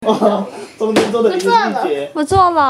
哦，中间做的一个细节。 我做了。